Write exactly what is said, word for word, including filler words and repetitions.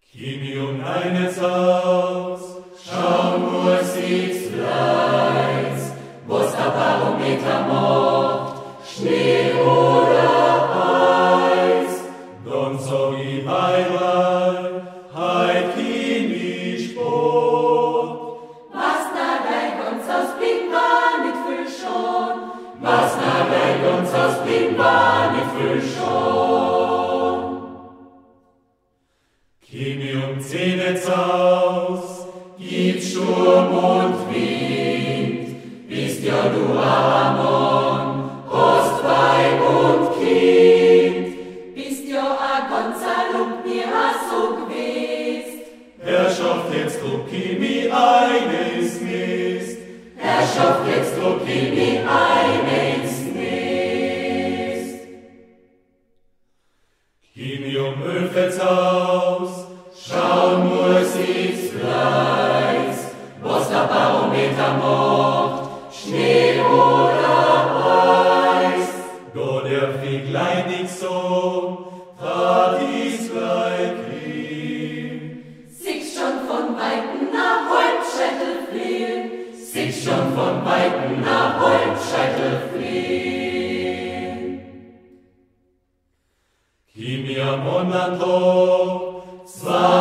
Chemium eines Haus, schau nur, sieht's gleich, wo's der Barometer macht, Schnee oder Eis. Dann sag ich Weiberl, heut chemisch Sport. Was na dein uns aus Bimba nicht füll schon, Was na dein uns aus Bimba nicht füll schon. Chemium Zenitz aus, gibt's Sturm und Wind, bist ja du Amon, hast Weib und Kind. bist ja a ganzer Lump mir a so gewesen. Herrschaft, jetzt druck Chemie eine ins Nest. Herrschaft, jetzt druck Chemie eine ins Nest. Chemium Ölfelds Haus, schau nur, sieht's gleich, was der Barometer macht, Schnee oder Eis. Da der Feglein nicht so, tat ich's gleich krieg. Siehst schon von Weitem nach Holzschädel fliehen, Siehst schon von Weitem nach Holzscheitel fliehen. Chemia Monat hoch, zwei